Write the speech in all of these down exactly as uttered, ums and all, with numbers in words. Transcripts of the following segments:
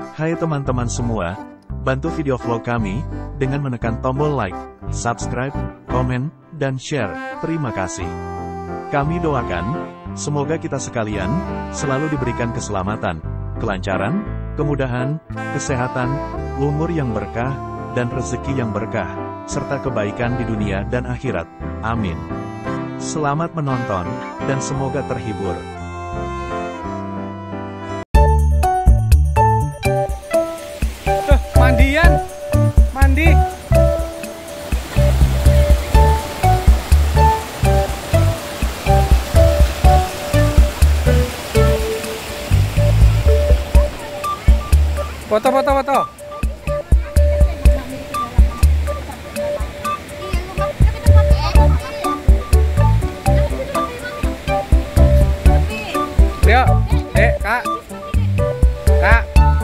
Hai teman-teman semua, bantu video vlog kami dengan menekan tombol like, subscribe, komen, dan share. Terima kasih. Kami doakan, semoga kita sekalian selalu diberikan keselamatan, kelancaran, kemudahan, kesehatan, umur yang berkah, dan rezeki yang berkah, serta kebaikan di dunia dan akhirat. Amin. Selamat menonton, dan semoga terhibur. Tuh, mandian, mandi. Foto, foto, foto. Yuk, dek, kak, kak.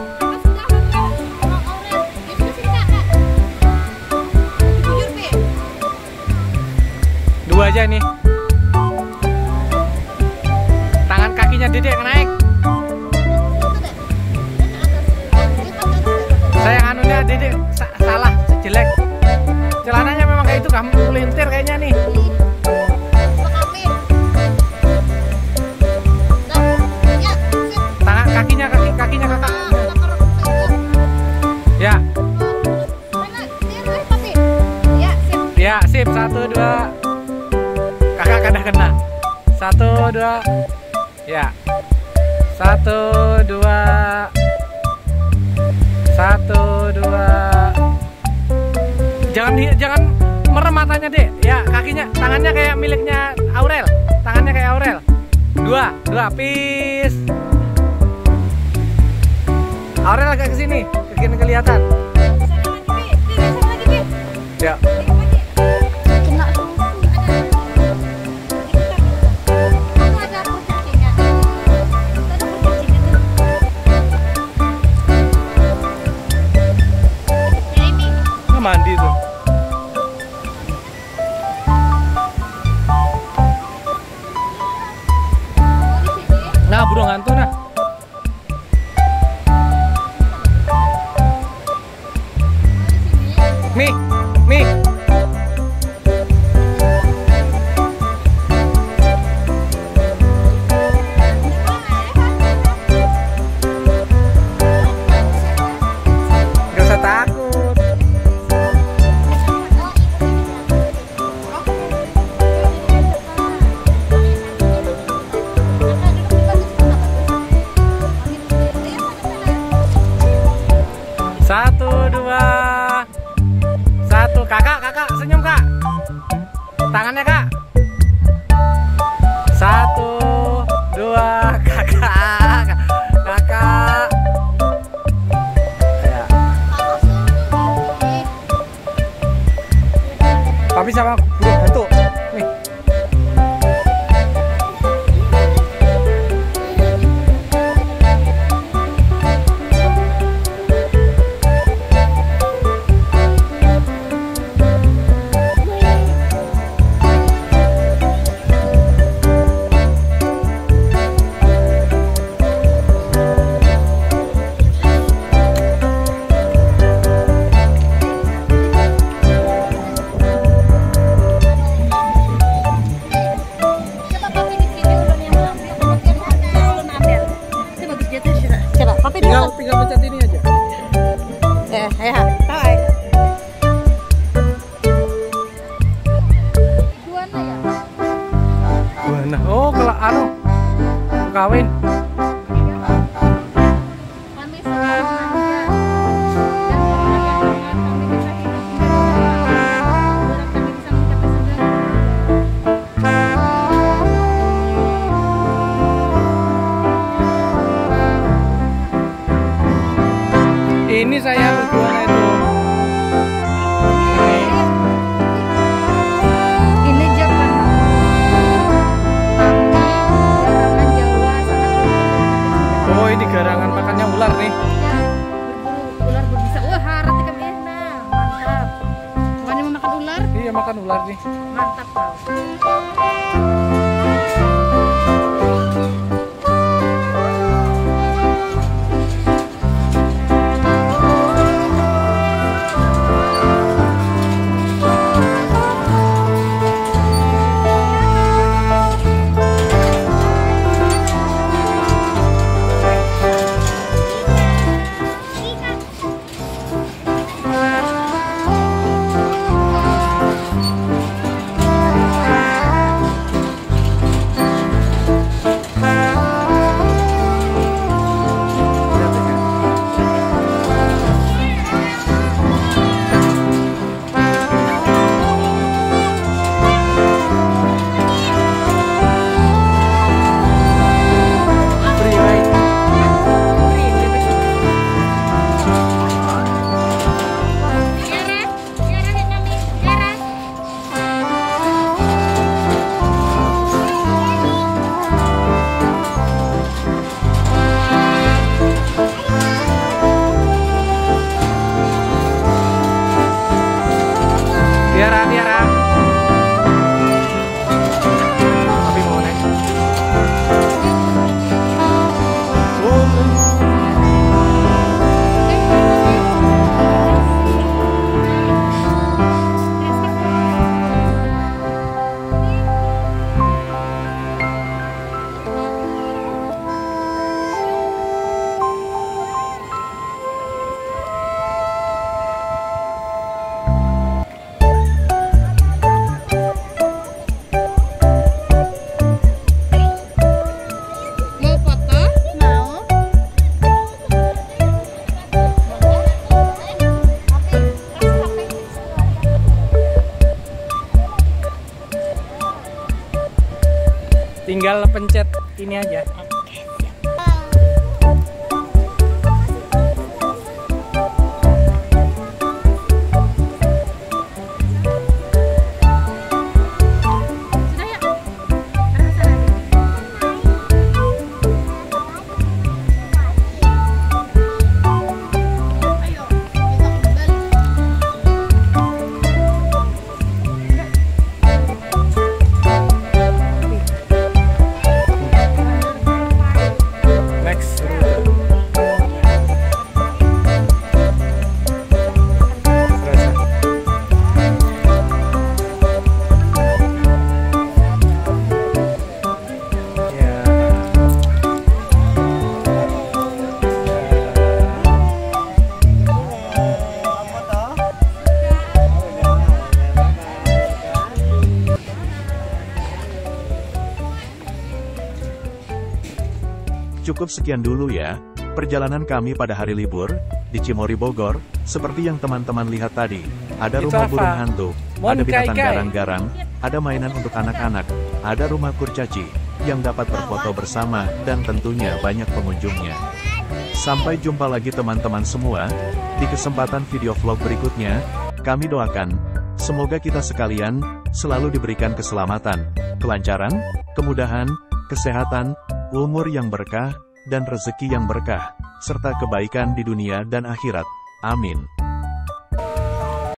Dua aja nih. Tangan kakinya dedek naik. Saya anunya dedek sa salah, jelek. Celananya memang kayak itu, kamu melintir kayaknya nih. Tangan kakinya kaki kakinya kakak. Ya. Ya, sip. Satu, dua. Kakak kada kena. Satu, dua. Ya. Satu, dua. Satu, dua. Jangan di, jangan merem matanya, Dek. Ya, kakinya, tangannya kayak miliknya Aurel. Tangannya kayak Aurel. Dua, dua, peace. Aurel agak ke sini, ke sini kelihatan. Ya. Mandi tuh. Nah, burung hantu nah. Mi, mi. Gak usah takut. Satu, dua. Satu, kakak, kakak, senyum kak. Tangannya kak. Satu, dua, kakak, kakak. Ya. Papi sama burung hantu. Nih. Tinggal, tinggal pencet ini aja. Eh, ayo, hai. Buana ya? Buana. Oh, kalau anu kawin. Kami semuanya. Ini saya berbuana itu. Ini. Ini Jepang. Garangan Jawa sangat. Oh, ini garangan makannya ular nih. Ya, berburu ular berbisa. Wah, harat ikan enak. Mantap. Bukannya mau makan ular? Iya, makan ular nih. Mantap tau. tinggal pencet ini aja. Sudah ya? Rasa lagi. Ayo, kita kembali. Next. Cukup sekian dulu ya, perjalanan kami pada hari libur, di Cimory Bogor, seperti yang teman-teman lihat tadi. Ada Itu rumah apa? burung hantu, Mon ada binatang Kai Kai. garang-garang, ada mainan untuk anak-anak, ada rumah kurcaci, yang dapat berfoto bersama, dan tentunya banyak pengunjungnya. Sampai jumpa lagi teman-teman semua, di kesempatan video vlog berikutnya. Kami doakan, semoga kita sekalian, selalu diberikan keselamatan, kelancaran, kemudahan, kesehatan, umur yang berkah, dan rezeki yang berkah, serta kebaikan di dunia dan akhirat. Amin.